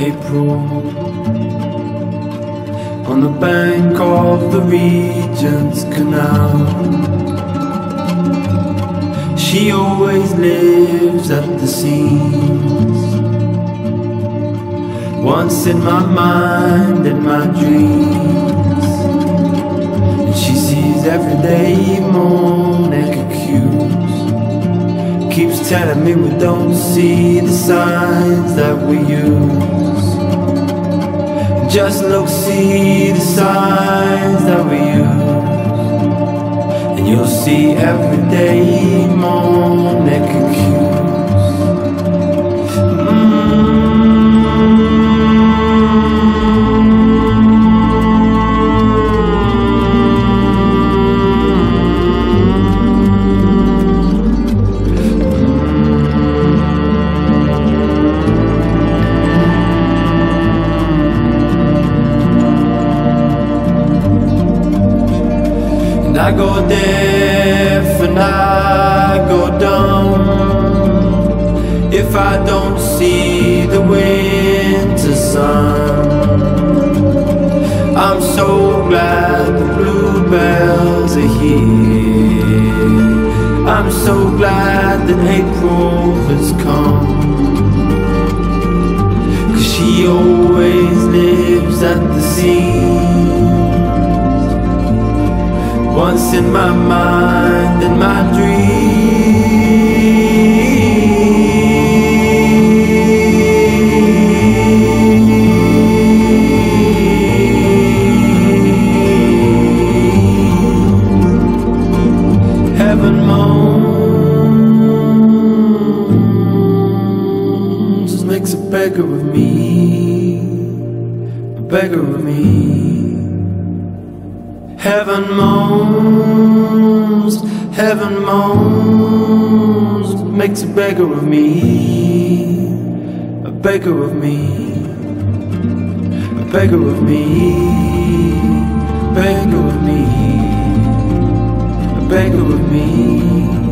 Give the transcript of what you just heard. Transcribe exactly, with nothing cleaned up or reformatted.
April, on the bank of the Regent's Canal. She always lives at the seams, once in my mind, in my dreams. And she sees every day more naked cues, keeps telling me we don't see the signs that we use. Just look, see the signs that we use, and you'll see every day more naked cues. mm. I go deaf and I go dumb if I don't see the winter sun. I'm so glad the bluebells are here. I'm so glad that April has come, 'cause she always lives at the scene, once in my mind, in my dreams. Heaven moans, makes a beggar of me, a beggar of me. Heaven moans, heaven moans, makes a beggar of me, a beggar of me, a beggar of me, a beggar of me, a beggar of me.